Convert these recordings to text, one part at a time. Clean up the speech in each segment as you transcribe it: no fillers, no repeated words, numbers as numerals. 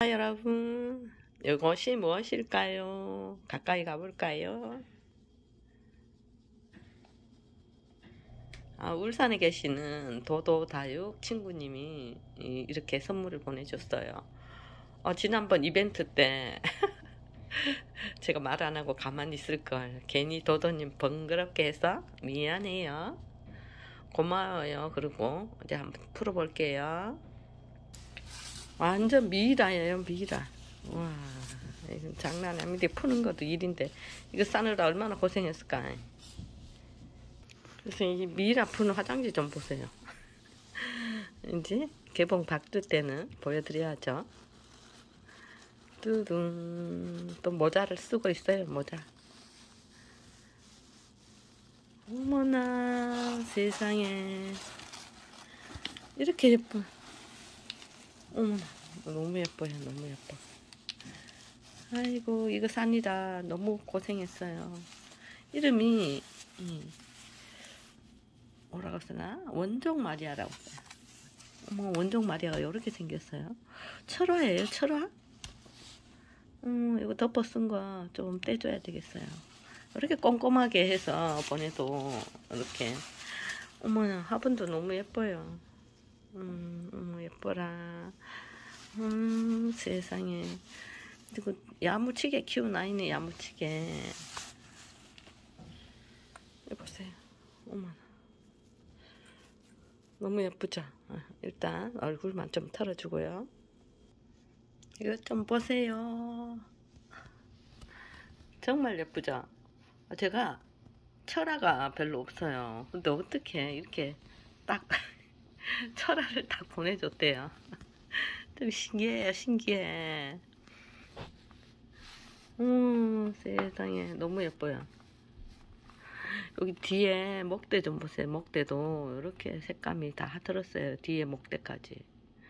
여러분, 이것이 무엇일까요? 가까이 가볼까요? 울산에 계시는 도도다육 친구님이 이렇게 선물을 보내줬어요. 지난번 이벤트 때 제가 말 안 하고 가만히 있을걸. 괜히 도도님 번거롭게 해서 미안해요. 고마워요. 그리고 이제 한번 풀어볼게요. 완전 미라예요, 미라. 와, 이건 장난 아닌데 푸는 것도 일인데 이거 싸느라 얼마나 고생했을까. 그래서 이 미라 푸는 화장지 좀 보세요. 이제 개봉 받을 때는 보여드려야죠. 뚜둥. 또 모자를 쓰고 있어요, 모자. 어머나 세상에 이렇게 예뻐. 어머나 너무 예뻐요, 너무 예뻐. 아이고 이거 삽니다. 너무 고생했어요. 이름이 뭐라고 쓰나? 원종 마리아라고 써요. 어머, 원종 마리아가 이렇게 생겼어요. 철화예요, 철화? 이거 덮어 쓴 거 좀 떼줘야 되겠어요. 이렇게 꼼꼼하게 해서 보내도 이렇게. 어머나 화분도 너무 예뻐요. 어머 예뻐라. 세상에. 그리고 야무치게 키운 아이네, 야무치게. 보세요. 어머나. 너무 예쁘죠? 일단 얼굴만 좀 털어주고요. 이거 좀 보세요. 정말 예쁘죠? 제가 철화가 별로 없어요. 근데 어떻게 이렇게 딱 철화를 딱 보내줬대요. 좀 신기해요, 신기해. 세상에 너무 예뻐요. 여기 뒤에 목대 좀 보세요. 목대도 이렇게 색감이 다 들었어요. 뒤에 목대까지.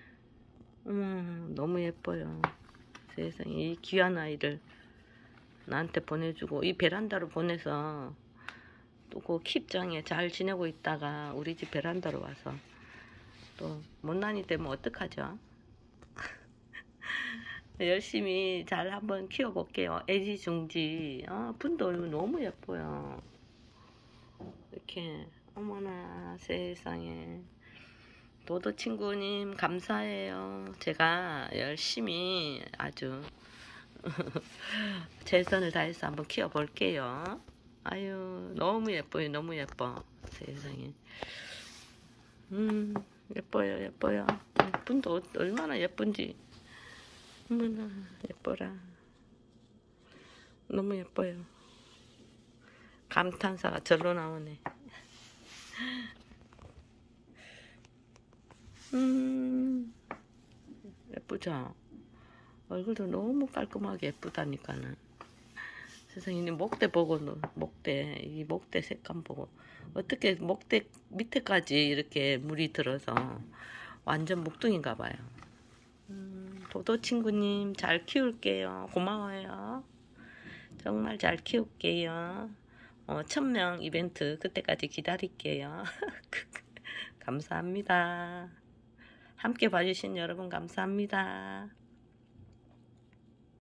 너무 예뻐요. 세상에 이 귀한 아이를 나한테 보내주고 이 베란다로 보내서 또 그 킵장에 잘 지내고 있다가 우리 집 베란다로 와서 또 못난이 되면 어떡하죠? 열심히 잘 한번 키워볼게요. 애지중지. 분도 너무 예뻐요. 이렇게. 어머나 세상에. 도도 친구님 감사해요. 제가 열심히 아주 최선을 다해서 한번 키워볼게요. 아유 너무 예뻐요, 너무 예뻐. 세상에. 예뻐요, 예뻐요. 분도 얼마나 예쁜지. 어머나 예뻐라. 너무 예뻐요. 감탄사가 절로 나오네. 예쁘죠? 얼굴도 너무 깔끔하게 예쁘다니까는. 세상에. 목대 보고, 이 목대 색감 보고 어떻게 목대 밑에까지 이렇게 물이 들어서 완전 목둥인가 봐요. 도도 친구님 잘 키울게요. 고마워요. 정말 잘 키울게요. 1000명 이벤트 그때까지 기다릴게요. 감사합니다. 함께 봐주신 여러분 감사합니다.